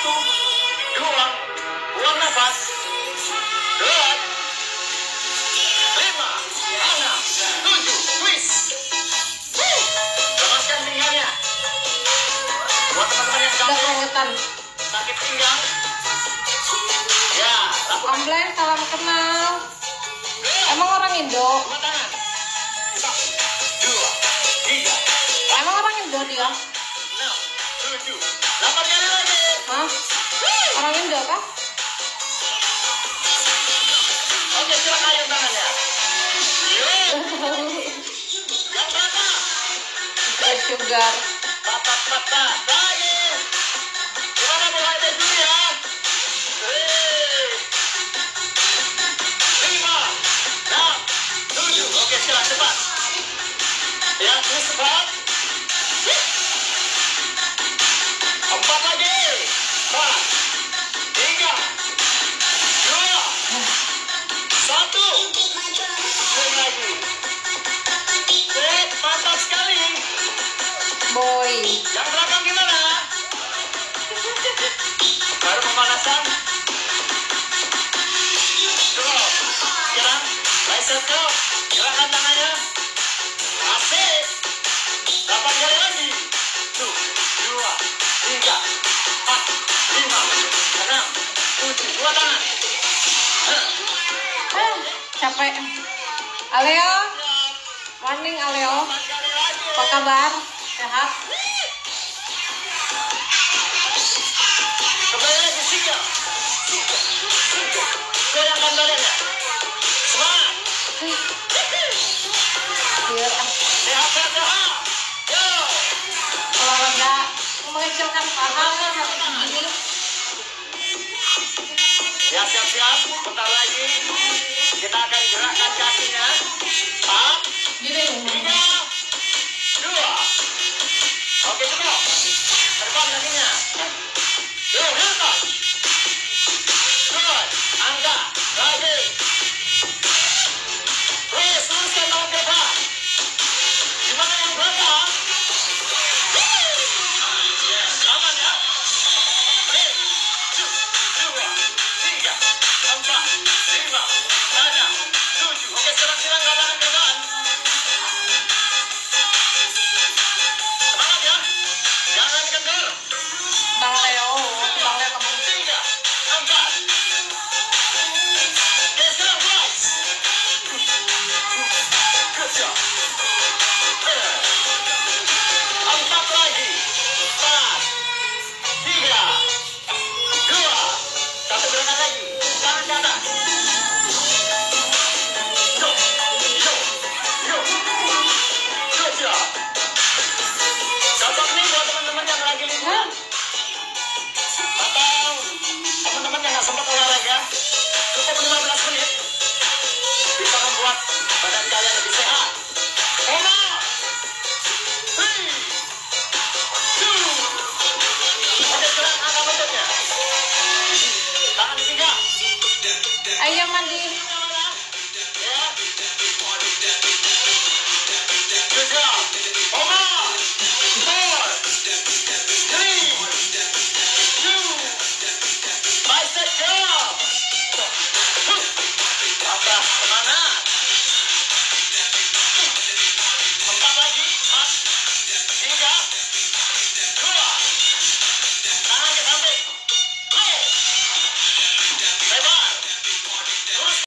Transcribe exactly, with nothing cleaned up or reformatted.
Satu, dua, buang nafas. Gerak. Lima, enam, tujuh, twist. Lepaskan pinggangnya. Buat teman-teman yang Udah capek, keringetan. sakit pinggang. Ya, lakukan. Ambleng, salam kenal. Emang orang Indo? Dua tangan. Satu, dua, tiga, Emang orang Indo dia? enam, tujuh, delapan kali lagi. Hah? Orang Indo kah? Oke, silakan ayun tangannya. Yuk, yang berapa? Blood sugar. Patah, patah, lagi. Gimana mulai dari dulu ya? Hei. Lima, enam, tujuh. Oke, silakan cepat. Ya, terus cepat. Empat lagi. Empat, tiga, dua, satu. Sering lagi. Sip, mantap sekali. Boy. Yang belakang gimana? Baru pemanasan. Drop. Sekarang bicep curl. Gerakan tangannya. Asik. Delapan kali lagi. Satu, dua, tiga, empat, lima, enam, tujuh. Dua tangan. Ah, capek. Aleo, morning Aleo. Empat kali lagi. Apa kabar? Sehat? Kembali lagi tiga. Tiga. Tiga. Goyangkan badannya. Semangat. Biar ah, Sehat, sehat, sehat. Yo. olahraga mengecilkan paha kan harus begini. Ya, siap-siap. Bentar lagi.